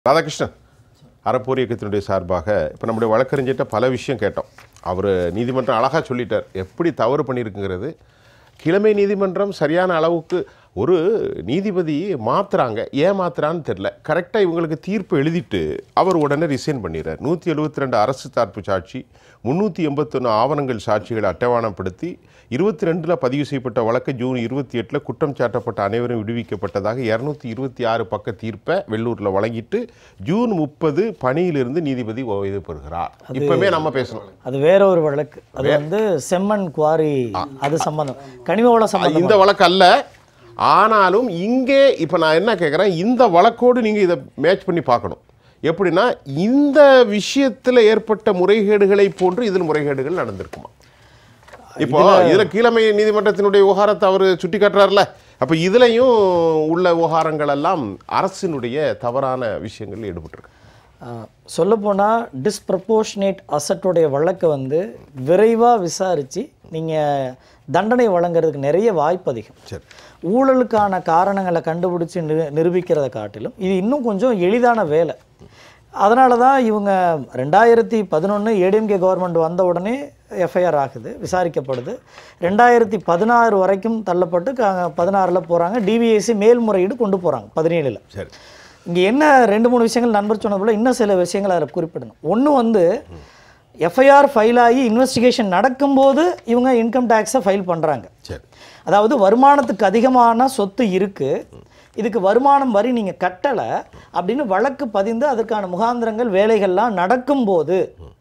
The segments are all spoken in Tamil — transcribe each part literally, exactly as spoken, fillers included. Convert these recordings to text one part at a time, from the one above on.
ராதாகிருஷ்ணன் அறப்போர் இயக்கத்தினுடைய சார்பாக இப்போ நம்முடைய வழக்கறிஞர்கிட்ட பல விஷயம் கேட்டோம். அவர் நீதிமன்றம் அழகாக சொல்லிட்டார் எப்படி தவறு பண்ணியிருக்குங்கிறது. கிழமை நீதிமன்றம் சரியான அளவுக்கு ஒரு நீதிபதி மாற்றுறாங்க, ஏன் மாற்றுறான்னு தெரில. கரெக்டாக இவங்களுக்கு தீர்ப்பு எழுதிட்டு அவர் உடனே ரிசைன் பண்ணிடுறார். நூற்றி எழுபத்தி ரெண்டு அரசு தரப்பு சாட்சி, முந்நூற்றி எண்பத்தொன்று ஆவணங்கள் சாட்சிகளை அட்டவணைப்படுத்தி இருபத்தி ரெண்டில் பதிவு செய்யப்பட்ட வழக்கு ஜூன் இருபத்தி எட்டில் குற்றம் சாட்டப்பட்ட அனைவரும் விடுவிக்கப்பட்டதாக இரநூத்தி இருபத்தி ஆறு பக்க தீர்ப்பை வெள்ளூரில் வழங்கிட்டு ஜூன் முப்பது பணியிலிருந்து நீதிபதி ஓய்வு பெறுகிறார். இப்போவே நம்ம பேசணும், அது வேற ஒரு வழக்கு. அது வந்து செம்மண் குவாரி, அது சம்பந்தம் கனிம வள சம்பந்தம். இந்த வழக்கு அல்ல. ஆனாலும் இங்கே இப்போ நான் என்ன கேட்குறேன், இந்த வழக்கோடு நீங்கள் இதை மேட்ச் பண்ணி பார்க்கணும். எப்படின்னா இந்த விஷயத்தில் ஏற்பட்ட முறைகேடுகளை போன்று இதில் முறைகேடுகள் நடந்திருக்குமா? இப்போ இதில் கீழமை நீதிமன்றத்தினுடைய விவகாரத்தை அவர் சுட்டி காட்டுறாருல, அப்போ இதுலையும் உள்ள விவகாரங்கள் எல்லாம் அரசினுடைய தவறான விஷயங்கள் ஈடுபட்டிருக்கு. சொல்லப்போனால் டிஸ்ப்ரப்போர்ஷனேட் அசட்டுடைய வழக்கை வந்து விரைவாக விசாரித்து நீங்கள் தண்டனை வழங்குறதுக்கு நிறைய வாய்ப்பு அதிகம். சரி, ஊழலுக்கான காரணங்களை கண்டுபிடிச்சி நிரு நிரூபிக்கிறத காட்டிலும் இது இன்னும் கொஞ்சம் எளிதான வேலை. அதனால தான் இவங்க ரெண்டாயிரத்தி பதினொன்று ஏடிஎம்கே கவர்மெண்ட் வந்த உடனே எஃப்ஐஆர் ஆகுது, விசாரிக்கப்படுது. ரெண்டாயிரத்தி பதினாறு வரைக்கும் தள்ளப்பட்டு பதினாறில் போகிறாங்க. டிவிஎஸ்சி மேல்முறையீடு கொண்டு போகிறாங்க பதினேழில். சரி, இங்கே என்ன ரெண்டு மூணு விஷயங்கள் நண்பர் சொன்னது போல் இன்னும் சில விஷயங்கள் அதில் குறிப்பிடணும். ஒன்று வந்து எஃப்ஐஆர் ஃபைல் ஆகி இன்வெஸ்டிகேஷன் நடக்கும்போது இவங்க இன்கம் டேக்ஸை ஃபைல் பண்ணுறாங்க. சரி, அதாவது வருமானத்துக்கு அதிகமான சொத்து இருக்குது, இதுக்கு வருமானம் வரி நீங்கள் கட்டலை அப்படின்னு வழக்கு பதிந்து அதற்கான முகாந்திரங்கள் வேலைகள்லாம் நடக்கும்போது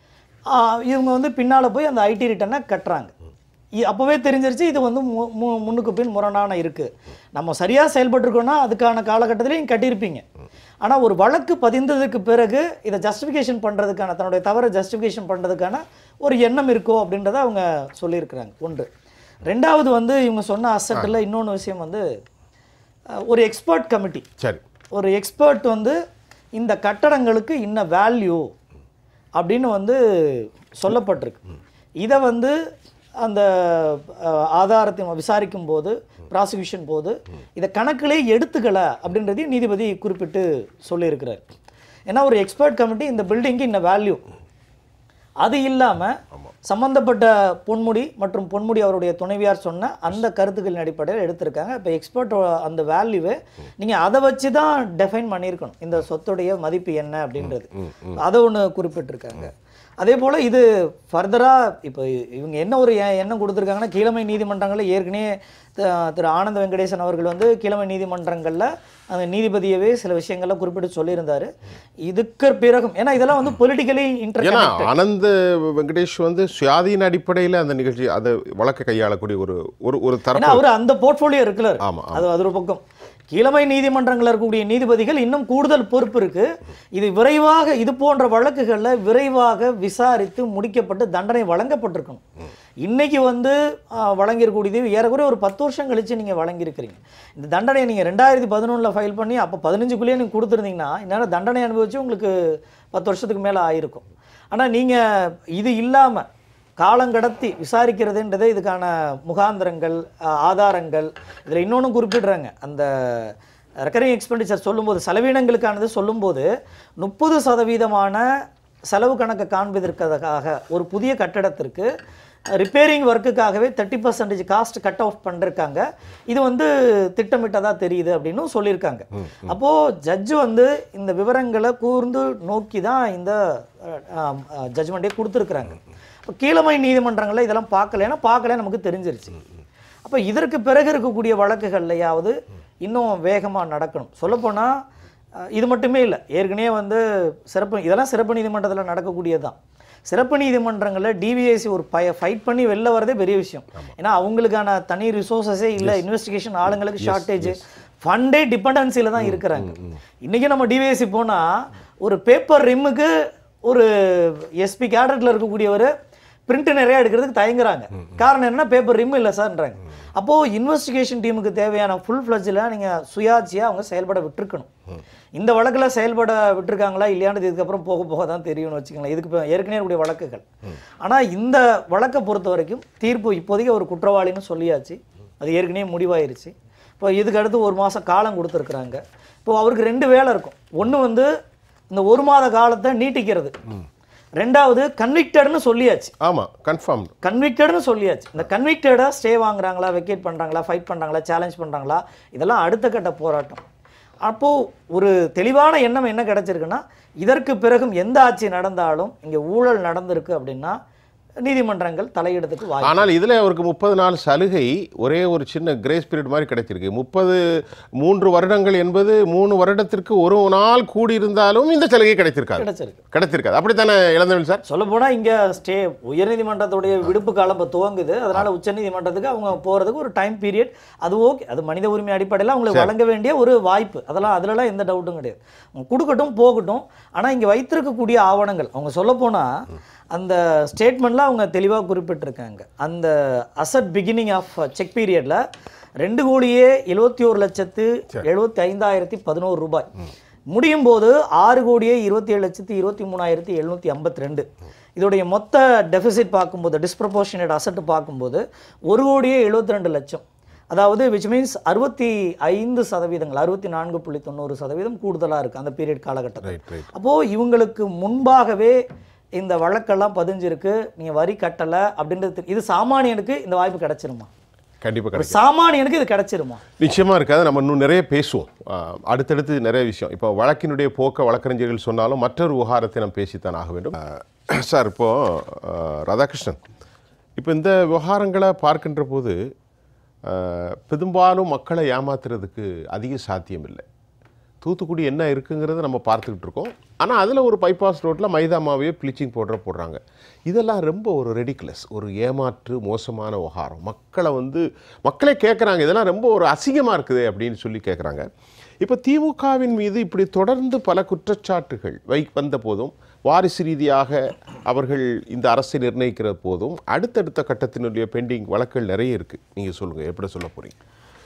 இவங்க வந்து பின்னால் போய் அந்த ஐடி ரிட்டர்னை கட்டுறாங்க. அப்போவே தெரிஞ்சிருச்சு இது வந்து மு மு முன்னுக்கு பின் முரணான இருக்குது. நம்ம சரியாக செயல்பட்டுருக்கோன்னா அதுக்கான காலகட்டத்திலே நீங்கள் கட்டியிருப்பீங்க. ஆனால் ஒரு வழக்கு பதிந்ததுக்கு பிறகு இதை ஜஸ்டிஃபிகேஷன் பண்ணுறதுக்கான, தன்னுடைய தவறை ஜஸ்டிஃபிகேஷன் பண்ணுறதுக்கான ஒரு எண்ணம் இருக்கோ அப்படின்றத அவங்க சொல்லியிருக்கிறாங்க. ஒன்று. ரெண்டாவது வந்து இவங்க சொன்ன அசட்டில் இன்னொன்று விஷயம் வந்து ஒரு எக்ஸ்பர்ட் கமிட்டி, சரி, ஒரு எக்ஸ்பர்ட் வந்து இந்த கட்டடங்களுக்கு இன்ன வேல்யூ அப்படின்னு வந்து சொல்லப்பட்டிருக்கு. இதை வந்து அந்த ஆதாரத்தை விசாரிக்கும் போது, ப்ராசிக்யூஷன் போது இதை கணக்கிலே எடுத்துக்கலை அப்படின்றதையும் நீதிபதி குறிப்பிட்டு சொல்லியிருக்கிறார். ஏன்னா ஒரு எக்ஸ்பர்ட் கமிட்டி இந்த பில்டிங்கு இன்ன வேல்யூ, அது இல்லாமல் சம்பந்தப்பட்ட பொன்முடி மற்றும் பொன்முடி அவருடைய துணைவியார் சொன்ன அந்த கருத்துக்களின் அடிப்படையில் எடுத்திருக்காங்க. இப்போ எக்ஸ்பர்ட் அந்த வேல்யூவை நீங்கள் அதை வச்சு தான் டெஃபைன் பண்ணியிருக்கணும், இந்த சொத்துடைய மதிப்பு என்ன அப்படின்றது. அதை ஒன்று குறிப்பிட்டிருக்காங்க. அதே போல் இது ஃபர்தராக இப்போ இவங்க என்ன ஒரு எண்ணம் கொடுத்துருக்காங்கன்னா, கீழமை நீதிமன்றங்களில் ஏற்கனவே திரு ஆனந்த வெங்கடேசன் அவர்கள் வந்து கீழமை நீதிமன்றங்களில் அந்த நீதிபதியவே சில விஷயங்கள்லாம் குறிப்பிட்டு சொல்லியிருந்தார். இதுக்கு பிறகும் ஏன்னா இதெல்லாம் வந்து பொலிட்டிக்கலி இன்டர்கனெக்டட். ஆனந்த வெங்கடேஷ் வந்து சுயாதீன அடிப்படையில் அந்த நிகழ்ச்சி அதை வழக்கை கையாளக்கூடிய ஒரு ஒரு ஒரு தரப்பு. அவர் அந்த போர்ட்ஃபோலியோ இருக்குல்ல, ஆமாம், அது அது ஒரு பக்கம். கீழமை நீதிமன்றங்களில் இருக்கக்கூடிய நீதிபதிகள் இன்னும் கூடுதல் பொறுப்பு இருக்குது. இது விரைவாக இது போன்ற வழக்குகளில் விரைவாக விசாரித்து முடிக்கப்பட்டு தண்டனை வழங்கப்பட்டிருக்கணும். இன்றைக்கி வந்து வழங்கியிருக்கூடியது ஏறக்குறைய ஒரு பத்து வருஷம் கழித்து நீங்கள் வழங்கியிருக்கிறீங்க. இந்த தண்டனையை நீங்கள் ரெண்டாயிரத்தி பதினொன்றில் ஃபைல் பண்ணி அப்போ பதினஞ்சுக்குள்ளேயே நீங்கள் கொடுத்துருந்தீங்கன்னா இந்நேரம் தண்டனை அனுபவிச்சு உங்களுக்கு பத்து வருஷத்துக்கு மேலே ஆயிருக்கும். ஆனால் நீங்கள் இது இல்லாமல் காலங்கடத்தி விசாரிக்கிறதுன்றதே இதுக்கான முகாந்திரங்கள், ஆதாரங்கள், இதில் இன்னொன்று குறிப்பிடுறாங்க. அந்த ரெக்கரிங் எக்ஸ்பெண்டிச்சர் சொல்லும்போது, செலவினங்களுக்கானது சொல்லும்போது முப்பது சதவீதமான செலவு கணக்கை காண்பதற்காக ஒரு புதிய கட்டடத்திற்கு ரிப்பேரிங் ஒர்க்குக்காகவே thirty percentage cost cut off பண்ணிருக்காங்க. இது வந்து திட்டமிட்டதாக தெரியுது அப்படின்னு சொல்லியிருக்காங்க. அப்போது ஜட்ஜு வந்து இந்த விவரங்களை கூர்ந்து நோக்கி தான் இந்த ஜட்ஜ்மெண்ட்டே கொடுத்துருக்குறாங்க. இப்போ கீழமை நீதிமன்றங்களில் இதெல்லாம் பார்க்கல, ஏன்னா பார்க்கல நமக்கு தெரிஞ்சிருச்சு. அப்போ இதற்கு பிறகு இருக்கக்கூடிய வழக்குகள்லையாவது இன்னும் வேகமாக நடக்கணும். சொல்லப்போனால் இது மட்டுமே இல்லை, ஏற்கனவே வந்து சிறப்பு இதெல்லாம் சிறப்பு நீதிமன்றத்தில் நடக்கக்கூடியது தான். சிறப்பு நீதிமன்றங்களில் டிவிஎஸ்சி ஒரு பய ஃபைட் பண்ணி வெளில வரதே பெரிய விஷயம். ஏன்னா அவங்களுக்கான தனி ரிசோர்ஸஸே இல்லை, இன்வெஸ்டிகேஷன் ஆளுங்களுக்கு ஷார்ட்டேஜ், ஃபண்டே டிபெண்டன்சியில் தான் இருக்கிறாங்க. இன்றைக்கி நம்ம டிவிஎஸ்சி போனால் ஒரு பேப்பர் ரிம்முக்கு ஒரு எஸ்பி கேடட்டில் இருக்கக்கூடியவர் பிரிண்ட் நிறையா எடுக்கிறதுக்கு தயங்குறாங்க. காரணம் என்னன்னா பேப்பர் ரிம் இல்லை சார்ன்றாங்க. அப்போது இன்வெஸ்டிகேஷன் டீமுக்கு தேவையான ஃபுல் ஃப்ளட்ஜில் நீங்கள் சுயாட்சியாக அவங்க செயல்பட விட்டுருக்கணும். இந்த வழக்கில் செயல்பட விட்டுருக்காங்களா இல்லையானது இதுக்கப்புறம் போக போக தான் தெரியும்னு வச்சுக்கலாம். இதுக்கு இப்போ ஏற்கனவே கூடிய வழக்குகள். ஆனால் இந்த வழக்கை பொறுத்த வரைக்கும் தீர்ப்பு இப்போதைக்கு ஒரு குற்றவாளின்னு சொல்லியாச்சு, அது ஏற்கனவே முடிவாயிருச்சு. இப்போ இதுக்கு அடுத்து ஒரு மாதம் காலம் கொடுத்துருக்குறாங்க. இப்போ அவருக்கு ரெண்டு வேலை இருக்கும். ஒன்று வந்து இந்த ஒரு மாத காலத்தை நீட்டிக்கிறது. ரெண்டாவது கன்விக்டட்னு சொல்லியாச்சு. ஆமாம், கன்ஃபார்ம் கன்விக்டட்னு சொல்லியாச்சு. இந்த கன்விக்டடாக ஸ்டே வாங்குறாங்களா, வெக்கேட் பண்ணுறாங்களா, ஃபைட் பண்ணுறாங்களா, சேலஞ்ச் பண்ணுறாங்களா, இதெல்லாம் அடுத்த கட்ட போராட்டம். அப்போது ஒரு தெளிவான எண்ணம் என்ன கிடச்சிருக்குன்னா, இதற்கு பிறகும் எந்த ஆட்சி நடந்தாலும் இங்கே ஊழல் நடந்திருக்கு அப்படின்னா நீதிமன்றங்கள் தலையிடத்துக்கு வாய்ப்பு. ஆனால் இதில் அவருக்கு முப்பது நாள் சலுகை ஒரே ஒரு சின்ன கிரேஸ் பீரியட் மாதிரி கிடைச்சிருக்கு. முப்பது மூன்று வருடங்கள் என்பது மூணு வருடத்திற்கு ஒரு நாள் கூடி இருந்தாலும் இந்த சலுகை கிடைத்திருக்காது கிடைச்சிருக்கு கிடைத்திருக்காது அப்படித்தானே இளந்தமிழ் சார்? சொல்ல போனால் இங்கே ஸ்டே உயர்நீதிமன்றத்துடைய விடுப்பு காலம் இப்போ துவங்குது. அதனால் உச்சநீதிமன்றத்துக்கு அவங்க போகிறதுக்கு ஒரு டைம் பீரியட் அது ஓகே, அது மனித உரிமை அடிப்படையில் அவங்களுக்கு வழங்க வேண்டிய ஒரு வாய்ப்பு. அதெல்லாம் அதிலலாம் எந்த டவுட்டும் கிடையாது. அவங்க கொடுக்கட்டும் போகட்டும். ஆனால் இங்கே வைத்திருக்கக்கூடிய ஆவணங்கள் அவங்க சொல்ல போனால் அந்த ஸ்டேட்மெண்ட்டில் அவங்க தெளிவாக குறிப்பிட்டிருக்காங்க. அந்த அசட் பிகினிங் ஆஃப் செக் பீரியடில் ரெண்டு கோடியே எழுபத்தி ஒரு லட்சத்து எழுபத்தி ஐந்தாயிரத்தி பதினோரு ரூபாய் முடியும் போது ஆறு கோடியே இருபத்தி ஏழு லட்சத்து இருபத்தி மூணாயிரத்தி எழுநூற்றி ஐம்பத்தி ரெண்டு இதோடைய மொத்த டெபிசிட் பார்க்கும்போது, டிஸ்ப்ரப்போர்ஷனேட் அசட் பார்க்கும்போது ஒரு கோடியே எழுபத்தி ரெண்டு லட்சம், அதாவது விச் மீன்ஸ் அறுபத்தி ஐந்து சதவீதங்கள் அறுபத்தி நான்கு புள்ளி தொண்ணூறு சதவீதம் கூடுதலாக இருக்குது அந்த பீரியட் காலகட்டத்தில். அப்போது இவங்களுக்கு முன்பாகவே இந்த வழக்கெல்லாம் பதிஞ்சிருக்கு, நீங்கள் வரி கட்டலை அப்படின்றது. இது சாமானியனுக்கு இந்த வாய்ப்பு கிடைச்சிருமா? கண்டிப்பாக சாமானியனுக்கு இது கிடைச்சிருமா? நிச்சயமாக இருக்காது. நம்ம இன்னும் நிறைய பேசுவோம், அடுத்தடுத்து நிறைய விஷயம். இப்போ வழக்கினுடைய போக்க வழக்கறிஞர்கள் சொன்னாலும் மற்றொரு விவகாரத்தை நம்ம பேசித்தான் ஆக வேண்டும். சார், இப்போது ராதாகிருஷ்ணன், இப்போ இந்த விவகாரங்களை பார்க்கின்ற போது பெரும்பாலும் மக்களை ஏமாத்துறதுக்கு அதிக சாத்தியம் இல்லை. தூத்துக்குடி என்ன இருக்குங்கிறத நம்ம பார்த்துக்கிட்டு இருக்கோம். ஆனால் அதில் ஒரு பைபாஸ் ரோட்டில் மைதா மாவையே ப்ளீச்சிங் பவுடரை போடுறாங்க. இதெல்லாம் ரொம்ப ஒரு ரெடிகுலஸ், ஒரு ஏமாற்று மோசமான விவகாரம். மக்களை வந்து மக்களே கேட்குறாங்க, இதெல்லாம் ரொம்ப ஒரு அசிங்கமாக இருக்குது அப்படின்னு சொல்லி கேட்குறாங்க. இப்போ திமுகவின் மீது இப்படி தொடர்ந்து பல குற்றச்சாட்டுகள் வை வந்த போதும், வாரிசு ரீதியாக அவர்கள் இந்த அரசை நிர்ணயிக்கிற போதும், அடுத்தடுத்த கட்டத்தினுடைய பெண்டிங் வழக்குகள் நிறைய இருக்குது. நீங்கள் சொல்லுங்கள், எப்படி சொல்ல போகிறீங்க?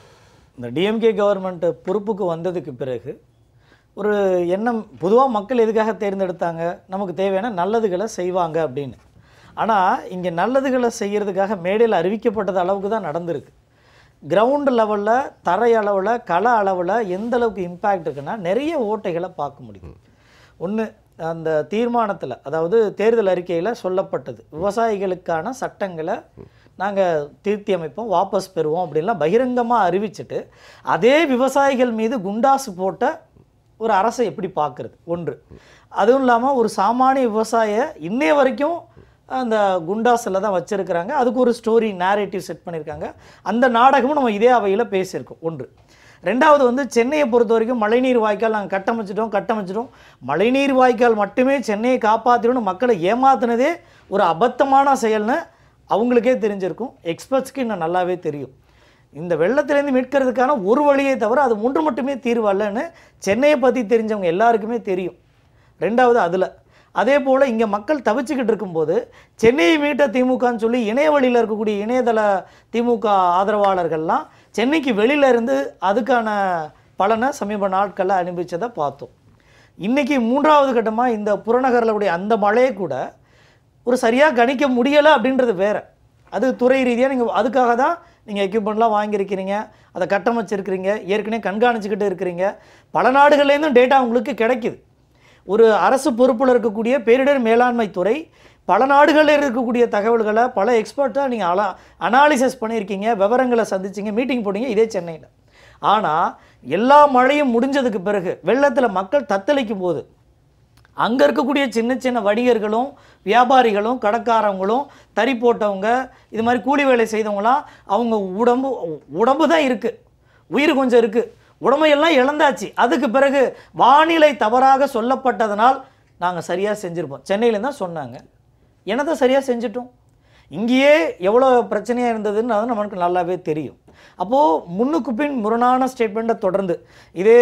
இந்த டிஎம்கே கவர்மெண்ட் பொறுப்புக்கு வந்ததுக்கு பிறகு ஒரு எண்ணம், பொதுவாக மக்கள் எதுக்காக தேர்ந்தெடுத்தாங்க, நமக்கு தேவையான நல்லதுகளை செய்வாங்க அப்படின்னு. ஆனால் இங்கே நல்லதுகளை செய்கிறதுக்காக மேடையில் அறிவிக்கப்பட்டது அளவுக்கு தான் நடந்திருக்கு. கிரவுண்டு லெவலில், தரை அளவில், கள அளவில் எந்த அளவுக்கு இம்பேக்ட் இருக்குன்னா நிறைய ஓட்டைகளை பார்க்க முடியும். ஒன்று, அந்த தீர்மானத்தில், அதாவது தேர்தல் அறிக்கையில் சொல்லப்பட்டது, விவசாயிகளுக்கான சட்டங்களை நாங்கள் திருத்தி அமைப்போம், வாபஸ் பெறுவோம் அப்படின்லாம் பகிரங்கமாக அறிவிச்சுட்டு அதே விவசாயிகள் மீது குண்டாசு போட்ட ஒரு அரசை எப்படி பார்க்குறது? ஒன்று. அதுவும் இல்லாமல் ஒரு சாமானிய விவசாய இன்னைய வரைக்கும் அந்த குண்டாஸில் தான் வச்சுருக்கிறாங்க. அதுக்கு ஒரு ஸ்டோரி நேரேட்டிவ் செட் பண்ணியிருக்காங்க. அந்த நாடகமும் நம்ம இதே அவையில் பேசியிருக்கோம். ஒன்று. ரெண்டாவது வந்து சென்னையை பொறுத்த வரைக்கும் மழைநீர் வாய்க்கால் நாங்கள் கட்டமைச்சிட்டோம் கட்டமைச்சிட்டோம் மழைநீர் வாய்க்கால் மட்டுமே சென்னையை காப்பாற்றிடணும் மக்களை ஏமாத்தினதே ஒரு அபத்தமான செயல்னு அவங்களுக்கே தெரிஞ்சிருக்கும், எக்ஸ்பர்ட்ஸ்க்கு இன்னும் நல்லாவே தெரியும். இந்த வெள்ளத்திலேருந்து மீட்கிறதுக்கான ஒரு வழியை தவிர அது ஒன்று மட்டுமே தீர்வு அல்லன்னு சென்னையை பற்றி தெரிஞ்சவங்க எல்லாருக்குமே தெரியும். ரெண்டாவது அதில் அதே போல் இங்கே மக்கள் தவிச்சுக்கிட்டு இருக்கும்போது சென்னையை மீட்ட திமுகன்னு சொல்லி இணைய வழியில் இருக்கக்கூடிய இணையதள திமுக ஆதரவாளர்கள்லாம் சென்னைக்கு வெளியில் இருந்து அதுக்கான பலனை சமீப நாட்களில் அனுபவிச்சதை பார்த்தோம். இன்றைக்கி மூன்றாவது கட்டமாக இந்த புறநகரில் கூடிய அந்த மழையை கூட ஒரு சரியாக கணிக்க முடியலை அப்படின்றது வேறு. அது துறை ரீதியாக நீங்கள் அதுக்காக தான் நீங்கள் எக்யூப்மெண்ட்லாம் வாங்கியிருக்கிறீங்க, அதை கட்டமைச்சிருக்கிறீங்க, ஏற்கனவே கண்காணிச்சுக்கிட்டு இருக்கிறீங்க. பல நாடுகள்லேருந்தும் டேட்டா உங்களுக்கு கிடைக்குது. ஒரு அரசு பொறுப்பில் இருக்கக்கூடிய பேரிடர் மேலாண்மை துறை பல நாடுகளில் இருக்கக்கூடிய தகவல்களை பல எக்ஸ்பர்ட்டாக நீங்கள் அலா அனாலிசிஸ் பண்ணியிருக்கீங்க, விவரங்களை சந்திச்சிங்க, மீட்டிங் போனீங்க இதே சென்னையில். ஆனால் எல்லா மழையும் முடிஞ்சதுக்கு பிறகு வெள்ளத்தில் மக்கள் தத்தளிக்கும் போது அங்கே இருக்கக்கூடிய சின்ன சின்ன வணிகர்களும் வியாபாரிகளும் கடைக்காரவங்களும் தறி போட்டவங்க இது மாதிரி கூலி வேலை செய்தவங்களாம் அவங்க உடம்பு உடம்பு தான் இருக்குது, உயிர் கொஞ்சம் இருக்குது, உடம்பையெல்லாம் இழந்தாச்சு. அதுக்கு பிறகு வானிலை தவறாக சொல்லப்பட்டதனால் நாங்கள் சரியாக செஞ்சுருப்போம். சென்னையில் தான் சொன்னாங்க, என்னதை சரியாக செஞ்சிட்டோம். இங்கேயே எவ்வளோ பிரச்சனையாக இருந்ததுன்னு அது நமக்கு நல்லாவே தெரியும். அப்போது முன்னுக்கு பின் முரணான ஸ்டேட்மெண்ட்டை தொடர்ந்து இதே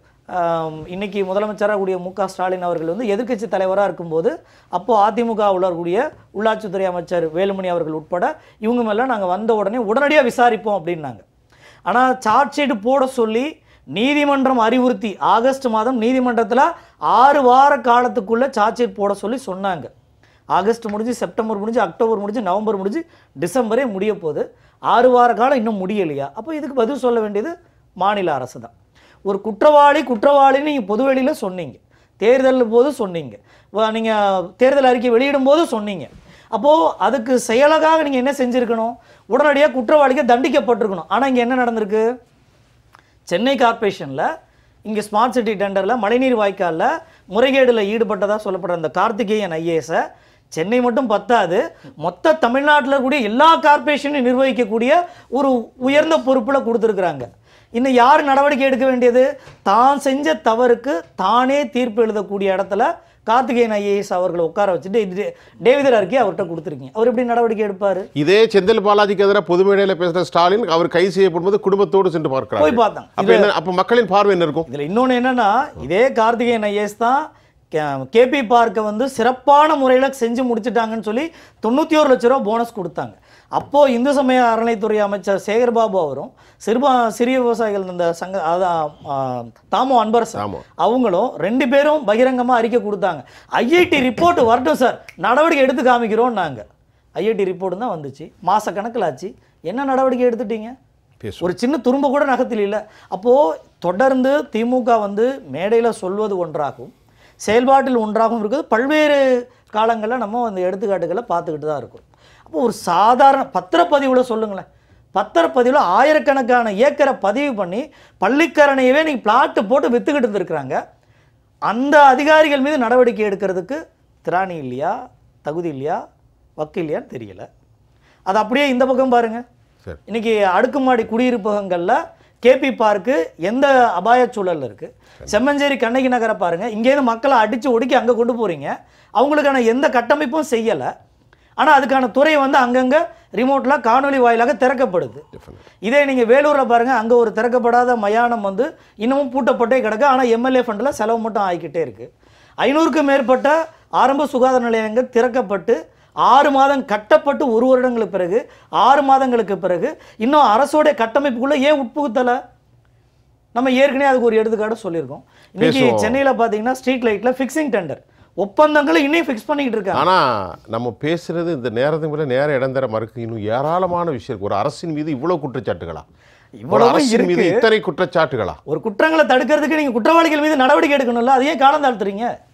இன்றைக்கி முதலமைச்சராக கூடிய மு க ஸ்டாலின் அவர்கள் வந்து எதிர்க்கட்சி தலைவராக இருக்கும்போது அப்போது அதிமுக உள்ளக்கூடிய உள்ளாட்சித்துறை அமைச்சர் வேலுமணி அவர்கள் உட்பட இவங்க மேலே நாங்கள் வந்த உடனே உடனடியாக விசாரிப்போம் அப்படின்னாங்க. ஆனால் சார்ஜ் ஷீட் போட சொல்லி நீதிமன்றம் அறிவுறுத்தி ஆகஸ்ட் மாதம் நீதிமன்றத்தில் ஆறு வார காலத்துக்குள்ளே சார்ஜ் ஷீட் போட சொல்லி சொன்னாங்க. ஆகஸ்ட் முடிஞ்சு செப்டம்பர் முடிஞ்சு அக்டோபர் முடிஞ்சு நவம்பர் முடிஞ்சு டிசம்பரே முடிய போகுது. ஆறு வார காலம் இன்னும் முடியலையா? அப்போ இதுக்கு பதில் சொல்ல வேண்டியது மாநில அரசு தான். ஒரு குற்றவாளி குற்றவாளின்னு நீங்கள் பொதுவெளியில் சொன்னீங்க, தேர்தல் போது சொன்னீங்க, நீங்கள் தேர்தல் அறிக்கை வெளியிடும் போது சொன்னீங்க. அப்போது அதுக்கு செயலாக நீங்கள் என்ன செஞ்சுருக்கணும்? உடனடியாக குற்றவாளிகள் தண்டிக்கப்பட்டிருக்கணும். ஆனால் இங்கே என்ன நடந்திருக்கு? சென்னை கார்ப்பரேஷனில் இங்கே ஸ்மார்ட் சிட்டி டெண்டரில் மழைநீர் வாய்க்காலில் முறைகேடில் ஈடுபட்டதாக சொல்லப்படுற அந்த கார்த்திகேயன் ஐஏஎஸை சென்னை மட்டும் பத்தாது, மொத்த தமிழ்நாட்டில் கூடிய எல்லா கார்ப்பரேஷனையும் நிர்வகிக்கக்கூடிய ஒரு உயர்ந்த பொறுப்பில் கொடுத்துருக்குறாங்க. இன்னும் யார் நடவடிக்கை எடுக்க வேண்டியது? தான் செஞ்ச தவறுக்கு தானே தீர்ப்பு எழுதக்கூடிய இடத்துல கார்த்திகேயன் ஐஏஎஸ் அவர்களை உட்கார வச்சுட்டு டேவிதர் அறிக்கை அவர்கிட்ட கொடுத்துருக்கீங்க. அவர் எப்படி நடவடிக்கை எடுப்பார்? இதே செந்தில் பாலாஜிக்கு எதிராக பொது மேடையில் பேசுகிற ஸ்டாலின் அவர் கைது செய்யப்படும்போது குடும்பத்தோடு சென்று பார்க்கிறார். போய் பார்த்தாங்க. அப்போ என்ன, அப்போ மக்களின் பார்வை என்ன இருக்கும்? இதில் இன்னொன்று என்னன்னா, இதே கார்த்திகேயன் ஐஏஎஸ் தான் கேபி பார்க்கை வந்து சிறப்பான முறையில் செஞ்சு முடிச்சுட்டாங்கன்னு சொல்லி தொண்ணூற்றி ஒரு லட்ச ரூபா போனஸ் கொடுத்தாங்க. அப்போது இந்து சமய அறநிலைத்துறை அமைச்சர் சேகர்பாபு அவரும் சிறுபா சிறிய விவசாயிகள் இந்த சங்க அதான் தாமோ அன்பரசன் அவங்களும் ரெண்டு பேரும் பகிரங்கமாக அறிக்கை கொடுத்தாங்க. ஐஐடி ரிப்போர்ட் வரட்டும் சார், நடவடிக்கை எடுத்து காமிக்கிறோம். நாங்கள் ஐஐடி ரிப்போர்ட் தான் வந்துச்சு, மாத கணக்கில் ஆச்சு. என்ன நடவடிக்கை எடுத்துட்டீங்க? ஒரு சின்ன துரும்ப கூட நகத்தில் இல்லை. அப்போது தொடர்ந்து திமுக வந்து மேடையில் சொல்வது ஒன்றாகும், செயல்பாட்டில் ஒன்றாகவும் இருக்குது. பல்வேறு காலங்களில் நம்ம அந்த எடுத்துக்காட்டுகளை பார்த்துக்கிட்டு தான் இருக்கும். அப்போ ஒரு சாதாரண பத்திரப்பதிவில் சொல்லுங்களேன், பத்திரப்பதிவில் ஆயிரக்கணக்கான ஏக்கரை பதிவு பண்ணி பள்ளிக்கரணையவே நீங்கள் பிளாட்டு போட்டு விற்றுக்கிட்டு இருந்துருக்குறாங்க. அந்த அதிகாரிகள் மீது நடவடிக்கை எடுக்கிறதுக்கு திராணி இல்லையா, தகுதி இல்லையா, வக்கு இல்லையான்னு தெரியல. அது அப்படியே இந்த பக்கம் பாருங்கள். இன்றைக்கி அடுக்குமாடி குடியிருப்பகங்களில் கேபி பார்க்கு எந்த அபாய சூழலில் இருக்குது? செம்மஞ்சேரி கண்ணகி நகரை பாருங்கள், இங்கேருந்து மக்களை அடித்து ஒடுக்கி அங்கே கொண்டு போகிறீங்க. அவங்களுக்கான எந்த கட்டமைப்பும் செய்யலை. ஆனால் அதுக்கான துறை வந்து அங்கங்கே ரிமோட்டில் காணொலி வாயிலாக திறக்கப்படுது. இதே நீங்கள் வேலூரில் பாருங்கள், அங்கே ஒரு திறக்கப்படாத மயானம் வந்து இன்னமும் பூட்டப்பட்டே கிடக்கு. ஆனால் எம்எல்ஏ ஃபண்டில் செலவு மட்டும் ஆகிக்கிட்டே இருக்குது. ஐநூறுக்கும் மேற்பட்ட ஆரம்ப சுகாதார நிலையங்கள் திறக்கப்பட்டு ஆறு மாதம் கட்டப்பட்டு ஒரு வருடங்களுக்கு பிறகு ஆறு மாதங்களுக்கு பிறகு இன்னும் அரசோடைய கட்டமைப்புக்குள்ளே ஏன் உட்புகுத்தலை? நம்ம ஏற்கனவே அதுக்கு ஒரு எடுத்துக்காட்டு சொல்லியிருக்கோம். இன்னைக்கு சென்னையில் பார்த்தீங்கன்னா ஸ்ட்ரீட் லைட்டில் ஃபிக்ஸிங் டெண்டர் ஒப்பந்தங்களை இன்னும் ஃபிக்ஸ் பண்ணிக்கிட்டு இருக்காங்க. ஆனால் நம்ம பேசுறது இந்த நேரத்துக்கு மேலே நேரம் இடம் தர மறுக்கு இன்னும் ஏராளமான விஷயம். ஒரு அரசின் மீது இவ்வளோ குற்றச்சாட்டுகளா? இவ்வளவு மீது இத்தனை குற்றச்சாட்டுகளா? ஒரு குற்றங்களை தடுக்கிறதுக்கு நீங்கள் குற்றவாளிகள் மீது நடவடிக்கை எடுக்கணும்ல, அதையே காலம் தாழ்த்துறீங்க.